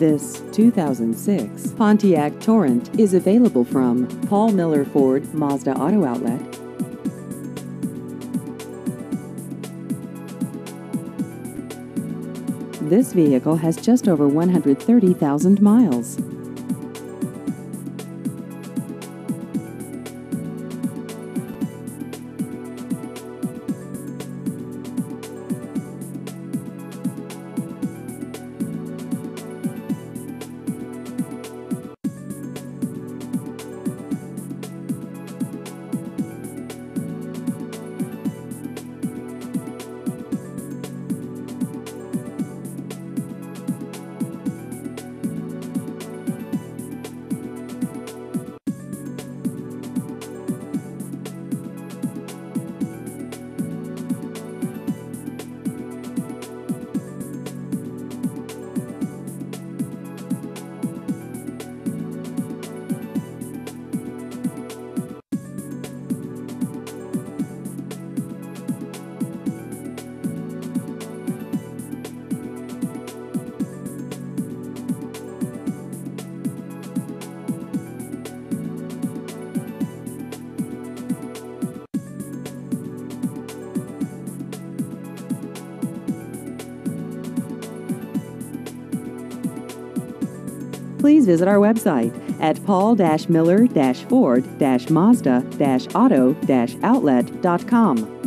This 2006 Pontiac Torrent is available from Paul Miller Ford Mazda Auto Outlet. This vehicle has just over 130,000 miles. Please visit our website at paul-miller-ford-mazda-auto-outlet.com.